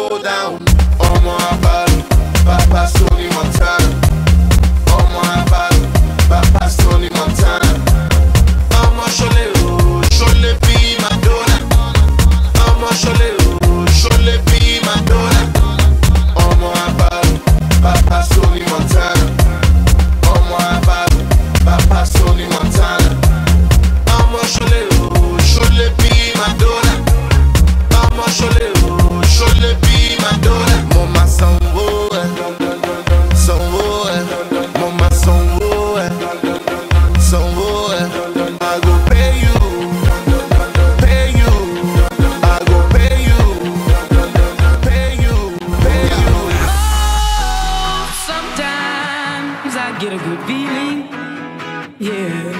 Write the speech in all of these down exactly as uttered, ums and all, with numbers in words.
go down. Oh my body, Papa Sony Montana. Oh my body, Papa Sony Montana. I'm a Shole, oh, Shole be Madonna. I'm a Shole, oh, Shole be Madonna. Oh my body, Papa Sony Montana. Oh my body, Papa Sony Montana. I'm a Shole, oh, Shole be Madonna. I'm a Shole, oh, Shole be Madonna. Mama Sanwo, Sanwo, Mama Sanwo, Sanwo. I go pay you, pay you. I go pay you, pay you, pay you. Oh, sometimes I get a good feeling, yeah.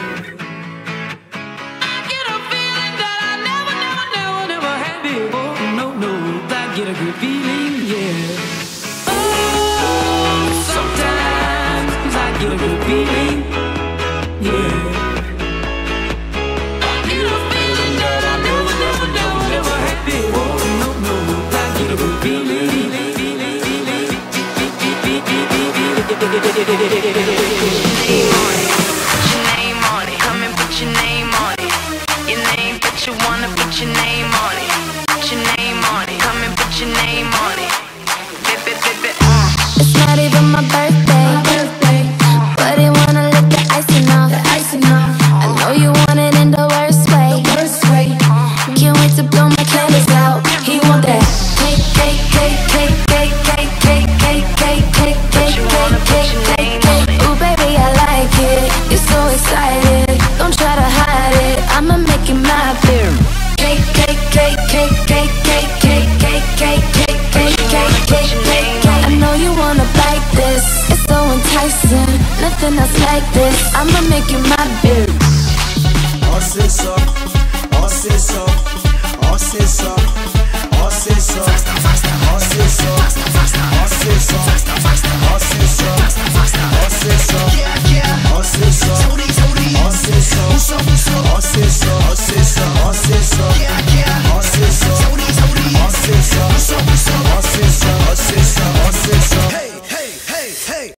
I get a feeling that I never, never, never, never had before. No, no, I get a good feeling, yeah. Oh, sometimes I get a good feeling, yeah. I get a feeling that I never, never, never, never had before. No, no, I get a good feeling. It's not even my birthday, but they wanna lick the icing off. I know you want it in the worst way. Can't wait to blow my candles out. He want that cake, cake, cake, cake, cake, cake, cake, cake, cake, cake, cake, cake, cake, cake. Ooh, baby, I like it. You're so excited. Don't try to hide it. I'ma make it my beer. Cake, cake, cake, cake, cake, cake, cake, cake, cake, cake, cake, cake, cake, cake. I know you wanna bite this. It's so enticing. Nothing else like this. I'ma make it my beer. Oh c'est ça, oh c'est ça, oh c'est ça.